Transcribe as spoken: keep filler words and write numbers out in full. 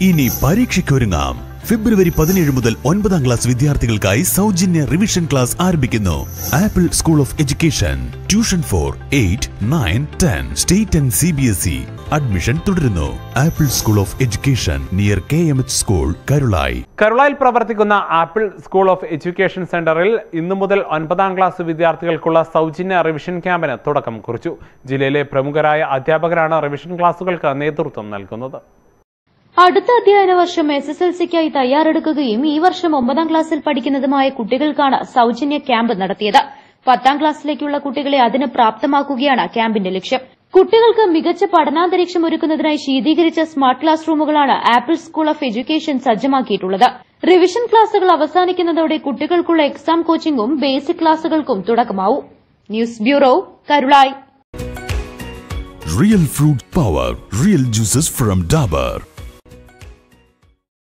ഇനി പരീക്ഷയ്ക്കൊരുങ്ങാം. ഫെബ്രുവരി പതിനേഴ് മുതൽ ഒൻപതാം ക്ലാസ് വിദ്യാർത്ഥികൾക്കായി സൗജന്യ റിവിഷൻ ക്ലാസ് ആരംഭിക്കുന്നു. Apple school of education. Tuition for eight nine ten state and C B S E. Admission തുടരുന്നു. Apple school of education near K M H school, Karulai. കരുളായിൽ പ്രവർത്തിക്കുന്ന ആപ്പിൾ സ്കൂൾ ഓഫ് എഡ്യൂക്കേഷൻ സെന്ററിൽ ഇന്നു മുതൽ ഒൻപതാം class വിദ്യാർത്ഥികൾക്കുള്ള സൗജന്യ റിവിഷൻ ക്യാമ്പിന് തുടക്കം കുറിച്ചു. ജില്ലയിലെ പ്രമുഖരായ അധ്യാപകരാണ് റിവിഷൻ ക്ലാസുകൾക്ക് നേതൃത്വം നൽകുന്നത്. അടുത്ത അധ്യയന വർഷം എസ് എസ് എൽ സിക്കായി തയ്യാറെടുക്കുകയും ഈ വർഷം ഒമ്പതാം ക്ലാസ്സിൽ പഠിക്കുന്നതുമായ കുട്ടികൾക്കാണ് സൗജന്യ ക്യാമ്പ് നടത്തിയത്. പത്താം ക്ലാസ്സിലേക്കുള്ള കുട്ടികളെ അതിന് പ്രാപ്തമാക്കുകയാണ് ക്യാമ്പിന്റെ ലക്ഷ്യം. കുട്ടികൾക്ക് മികച്ച പഠനാന്തരീക്ഷം ഒരുക്കുന്നതിനായി ശീതീകരിച്ച സ്മാർട്ട് ക്ലാസ് റൂമുകളാണ് ആപ്പിൾ സ്കൂൾ ഓഫ് എഡ്യൂക്കേഷൻ സജ്ജമാക്കിയിട്ടുള്ളത്. റിവിഷൻ ക്ലാസുകൾ അവസാനിക്കുന്നതോടെ കുട്ടികൾക്കുള്ള എക്സാം കോച്ചിംഗും ബേസിക് ക്ലാസുകൾക്കും തുടക്കമാവും. News bureau, Karulai. Real fruit power, real juices from Dabur.